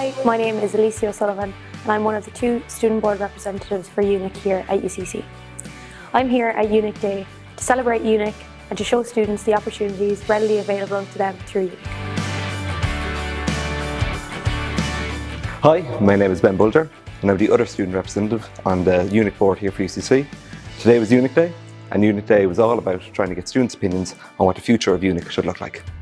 Hi, my name is Alicia O'Sullivan and I'm one of the 2 student board representatives for UNIC here at UCC. I'm here at UNIC Day to celebrate UNIC and to show students the opportunities readily available to them through UNIC. Hi, my name is Ben Bulger and I'm the other student representative on the UNIC board here for UCC. Today was UNIC Day, and UNIC Day was all about trying to get students' opinions on what the future of UNIC should look like.